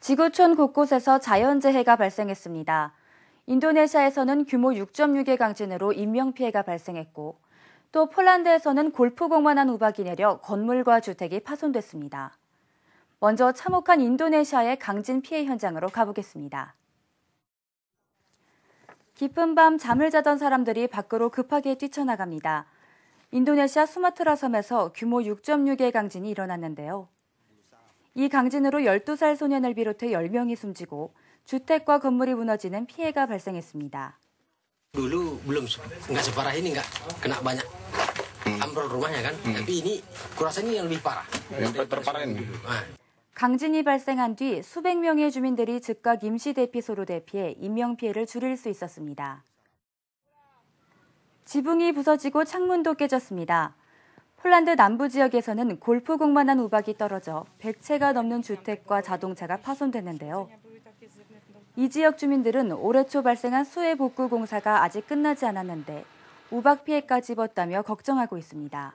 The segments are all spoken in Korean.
지구촌 곳곳에서 자연재해가 발생했습니다. 인도네시아에서는 규모 6.6의 강진으로 인명피해가 발생했고, 또 폴란드에서는 골프공만한 우박이 내려 건물과 주택이 파손됐습니다. 먼저 참혹한 인도네시아의 강진 피해 현장으로 가보겠습니다. 깊은 밤 잠을 자던 사람들이 밖으로 급하게 뛰쳐나갑니다. 인도네시아 수마트라 섬에서 규모 6.6의 강진이 일어났는데요. 이 강진으로 12살 소년을 비롯해 10명이 숨지고 주택과 건물이 무너지는 피해가 발생했습니다. Dulu belum nggak separah ini nggak kena banyak ambrol rumahnya kan. Tapi ini kurasa ini yang lebih parah. Yang terparah ini. 강진이 발생한 뒤 수백 명의 주민들이 즉각 임시 대피소로 대피해 인명피해를 줄일 수 있었습니다. 지붕이 부서지고 창문도 깨졌습니다. 폴란드 남부 지역에서는 골프공만한 우박이 떨어져 100채가 넘는 주택과 자동차가 파손됐는데요. 이 지역 주민들은 올해 초 발생한 수해 복구 공사가 아직 끝나지 않았는데 우박 피해까지 입었다며 걱정하고 있습니다.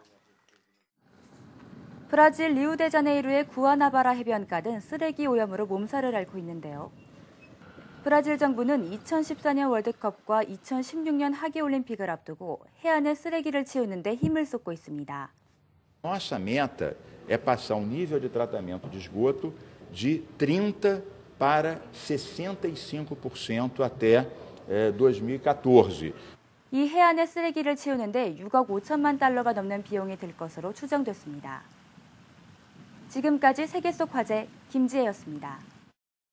브라질 리우데자네이루의 구아나바라 해변가는 쓰레기 오염으로 몸살을 앓고 있는데요. 브라질 정부는 2014년 월드컵과 2016년 하계올림픽을 앞두고 해안의 쓰레기를 치우는 데 힘을 쏟고 있습니다. Nossa meta é passar o nível de tratamento de esgoto de 30% para 65% até 2014. 이 해안의 쓰레기를 치우는데 6억 5천만 달러가 넘는 비용이 들 것으로 추정됐습니다. 지금까지 세계 속 화제 김지혜였습니다.